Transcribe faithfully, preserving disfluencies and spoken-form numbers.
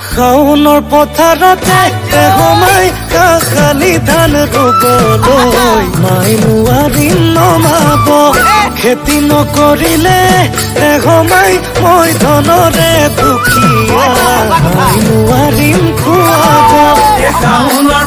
শাওনৰ পথাৰতে সোমাই কাখালি ধান ৰুবলৈ মাই নোৱাৰিম নমাব খেতি নকৰিলে সোমাই মই ধনৰে দুখীয়া মাই নোৱাৰিম খুৱাব